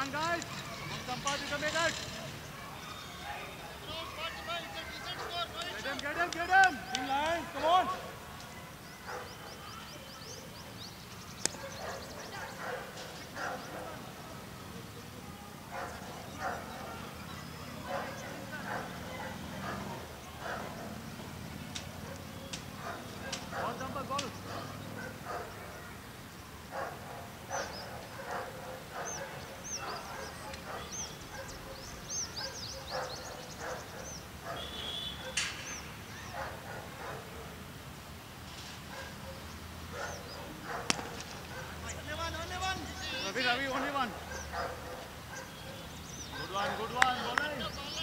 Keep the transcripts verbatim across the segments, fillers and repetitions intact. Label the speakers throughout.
Speaker 1: on, guys. Come on, Sampath, you can make it. Get him, get him, get him. Team Lions, come on. Ravi, only one. Good one, good one. Bowling.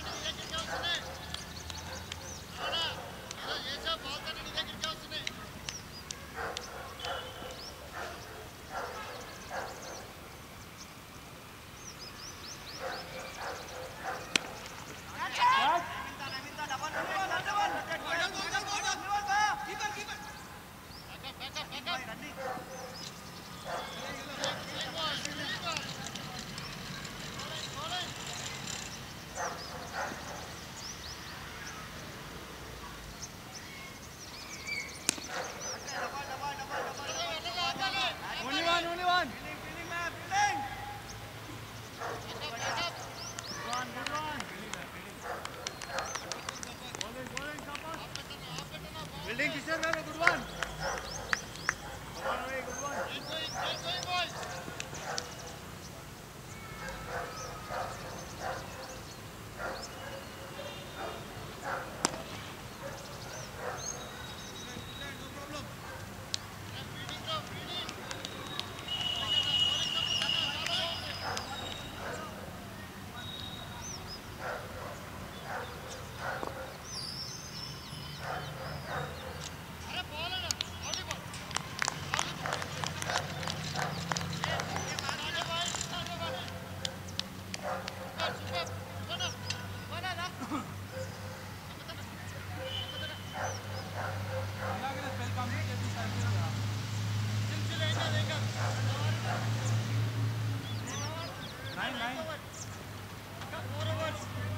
Speaker 1: Building kisar mein good one. Come on away, good one. Keep going, keep going, boys. No problem. Feeding up, feeding. Nine, nine. Four overs.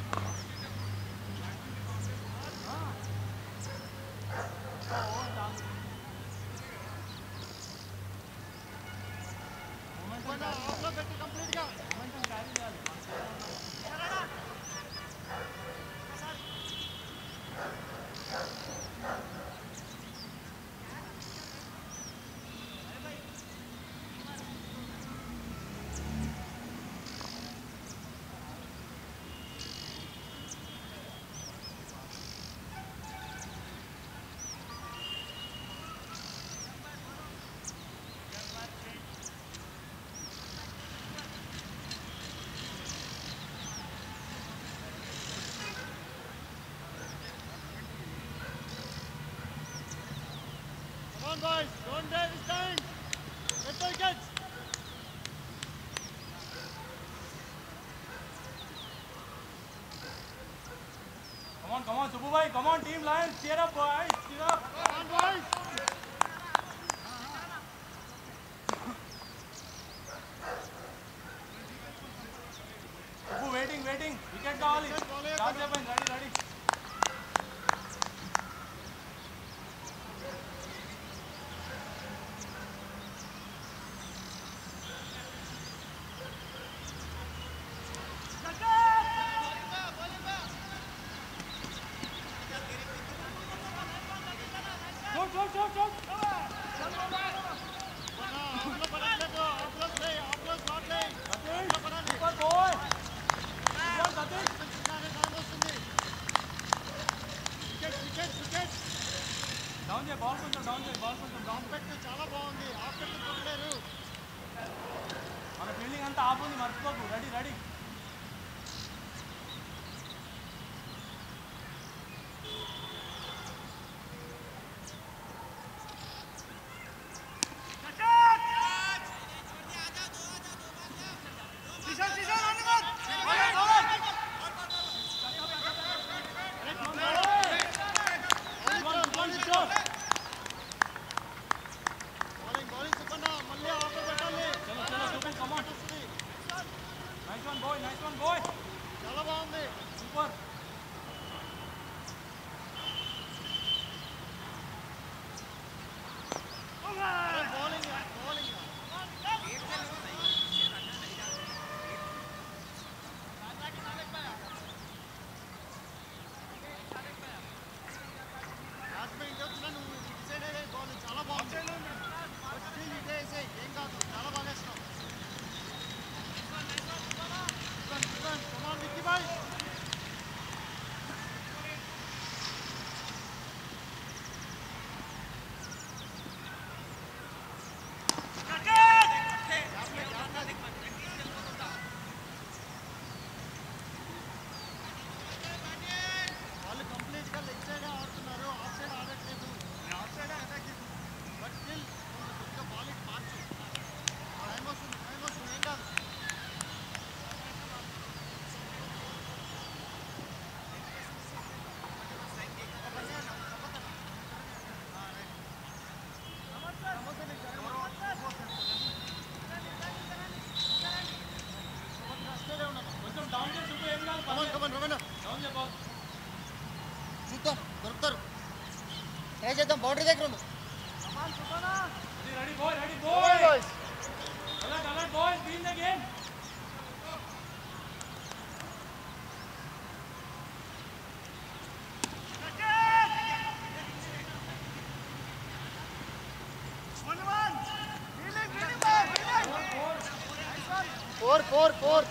Speaker 1: Come on, boys, don't dare this time. Get the wickets. Come on, come on, Subbu bhai, come on, Team Lions, cheer up, boys, cheer up. Come on, boys. Subbu waiting, waiting. Wicket ka all. Start seven, ready, ready. Go, go, go, go. Down చేయ ball కొంచెం down చేయ ball కొంచెం down పెట్టి చాలా బాగుంది of పెట్టి కొట్టలేరు మన fielding అంతా ఆఫ్ ఉంది మర్చిపోకు ready ready Nice nice one boy nice one boy చాలా బాగుంది సూపర్ బౌలింగ్ బౌలింగ్ చాలా బాగుంది ఏం కాదు చాలా బాగా వేస్తున్నాం విక్కీ బాయ్ వాళ్ళు కంప్లీట్గా లెగ్ సైడ్ ఆడుతున్నారు ఆఫ్ సైడ్ ఆడట్లేదు off side attack but still కొద్దిగా బాల్ ఇటు మార్చు టైం వస్తుంది టైం వస్తుంది ఏం కాదు కొంచెం డౌన్ చేసి ఏం కాదు కమన్ కమన్ రమణ డౌన్ చేయబో చూద్దాం దొరుకుతారు ట్రై చేద్దాం బౌండరీ దగ్గర ఉంది ready boy ready boy alert alert boy be in the game four four four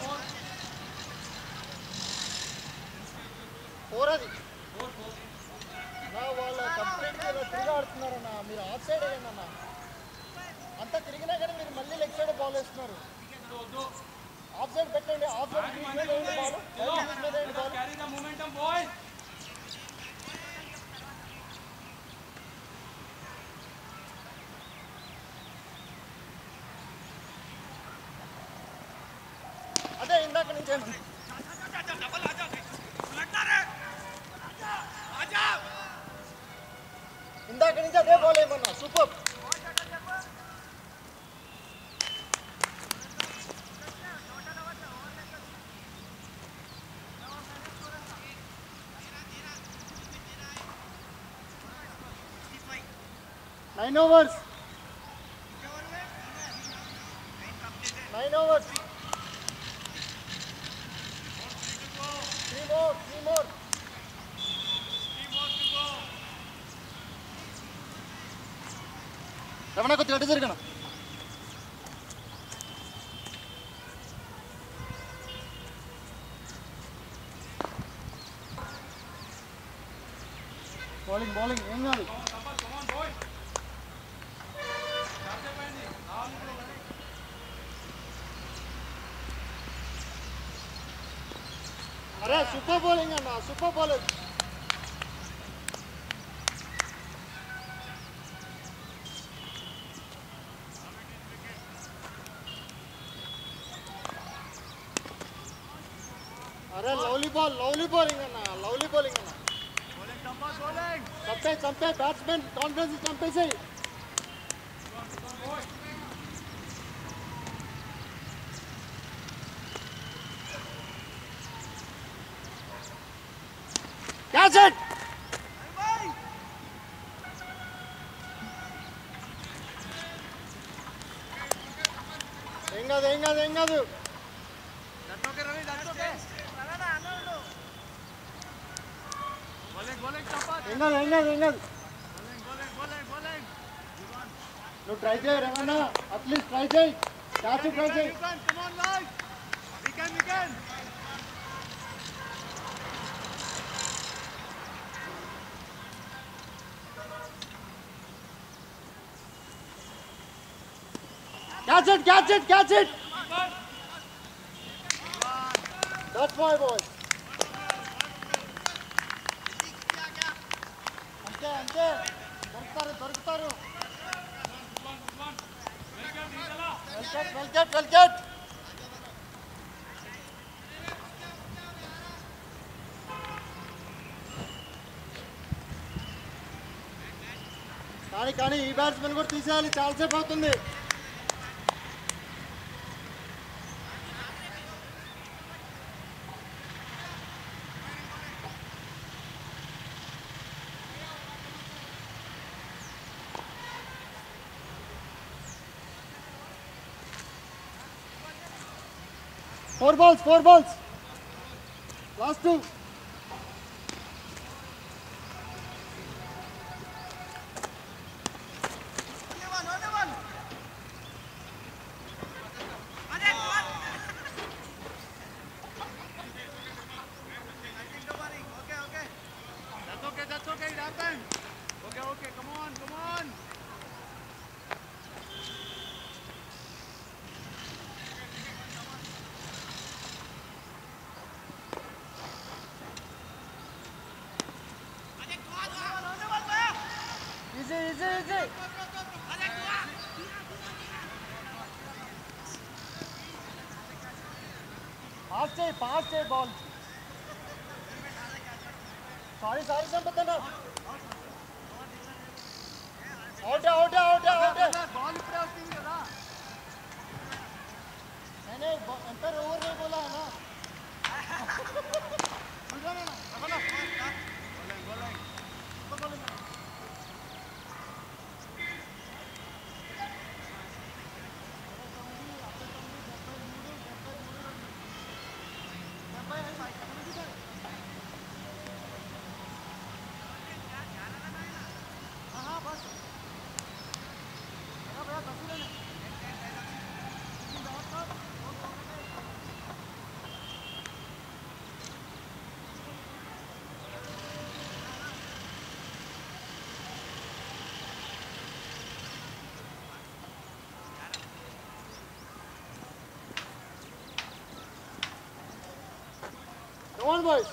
Speaker 1: four అది నా వాళ్ళు కంప్లీట్గా తిరిగి ఆడుతున్నారన్న మీరు ఆఫ్ సైడ్ అయ్యానన్న అంతా తిరిగినా కానీ మీరు మళ్ళీ లెగ్ సైడ్ బాల్ వేస్తున్నారు ఆఫ్ సైడ్ పెట్టండి ఆఫ్ సైడ్ బాల్ అదే ఇందాక నుంచి ఇందాక నుంచి అదే బాల్ ఏమన్నా super nine overs nine overs three more three more Ramana కొద్దిగా అడ్డు జరగను బౌలింగ్ బౌలింగ్ ఏం కాదు అరే సూపర్ బౌలింగ్ అన్న సూపర్ బౌలర్ అరే లవ్లీ బాల్ లవ్లీ బౌలింగ్ అన్న లవ్లీ బౌలింగ్ అన్న చంపే చంపే బ్యాట్స్మెన్ కాన్ఫిడెన్స్ చంపేసాయి క్యాచ్ ఇట్ ఏం కాదు ఏం కాదు ఏం కాదు ఏం కాదు ఏం కాదు ఏం కాదు నువ్వు ట్రై చేయి రమణ అట్లీస్ట్ ట్రై చేయి క్యాచ్ ట్రై చేయి Catch it, catch it, catch it! That's my boy. అంతే అంతే దొరుకుతారు దొరుకుతారు well get well get well get కానీ కానీ ఈ బ్యాట్స్మెన్ కూడా తీసేయాలి చాలాసేపు అవుతుంది Four balls, four balls. Last two. Easy, easy, easy. Fast say, fast say ball. Sorry, sorry, Sampathana. Out, out, out, out. Ball इपड़े होती है ना. मैंने अंतर ओवर नहीं बोला है ना. बुझा ना ना. बोला. बोला. बोला. बोला. Come on, boys.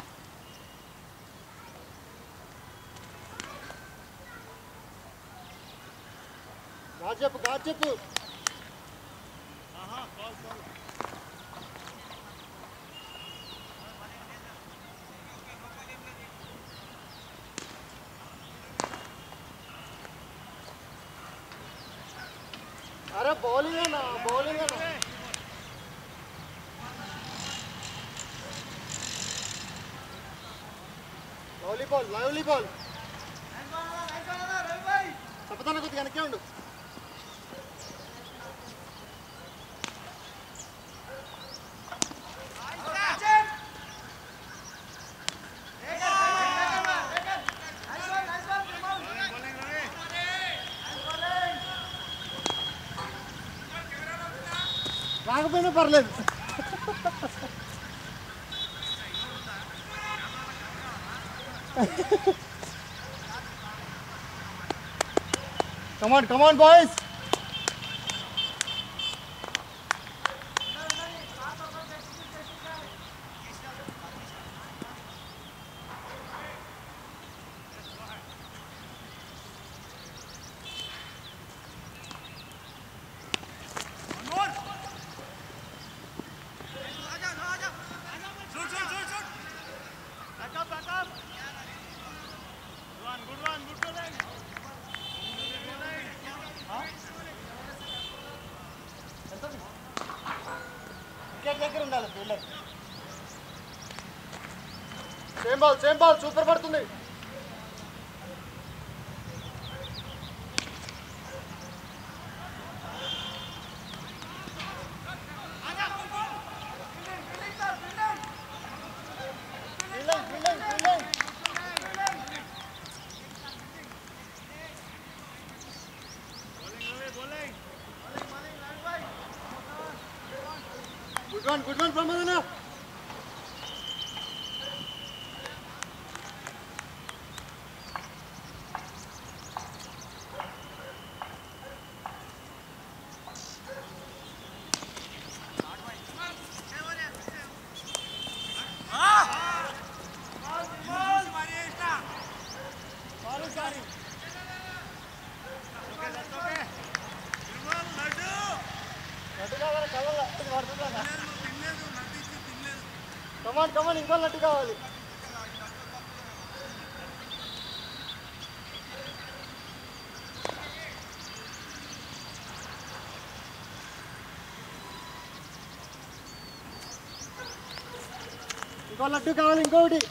Speaker 1: Gajap, gajap. Aha, call, call. अरे बॉलिंग है ना, बॉलिंग है ना. Lovely ball, lovely ball. Sampathana కొద్దిగా వెనక్కి ఉండు. రాకపోయినా పర్లేదు. Come on, come on, boys. Same ball same ball super పడుతుంది. Good one, good one, Pramadana. Come on come on ఇంకో లడ్డు కావాలి. ఇంకో లడ్డు కావాలి ఇంకొకటి.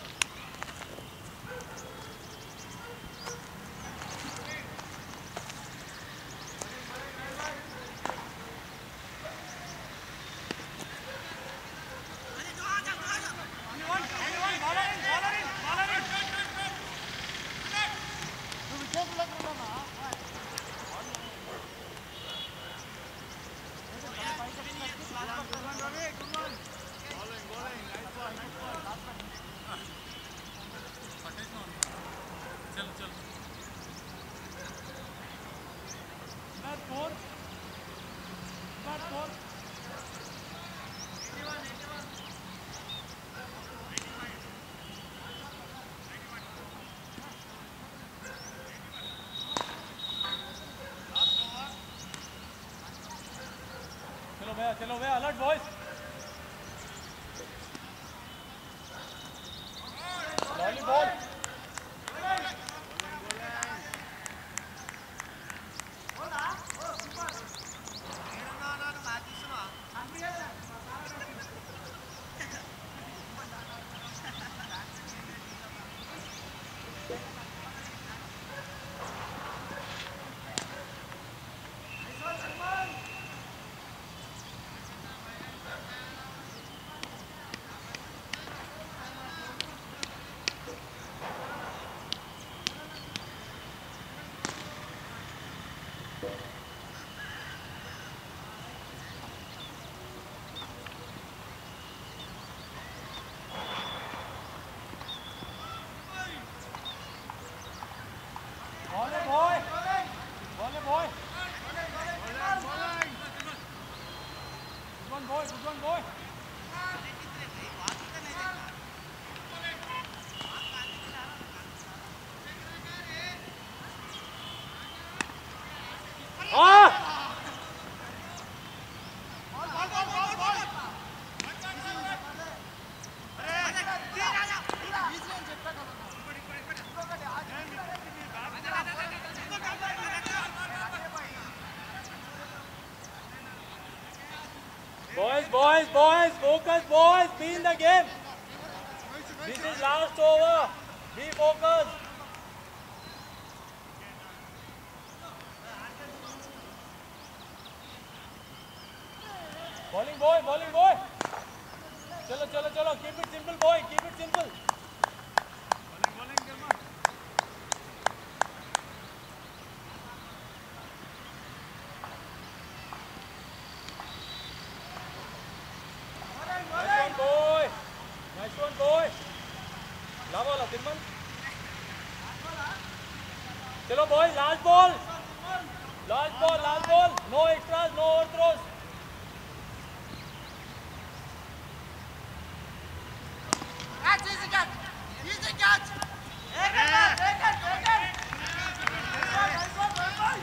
Speaker 2: Focus, boys. Focus, boys. Be in the game. This is last over. Be focused. Bowling boy, bowling boy. Chalo, chalo, chalo. Keep it simple, boy. Keep it simple. Bowling, bowling, come on. Nice one, boy. Nice one, boy. Lava la, Timman. Chalo, boy. Last ball. Last ball, last ball. No extras, no overthrows.
Speaker 1: Catch, easy catch. Easy catch. Take it, man. Take it, take it. Nice one, nice one.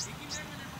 Speaker 2: Taking that minute.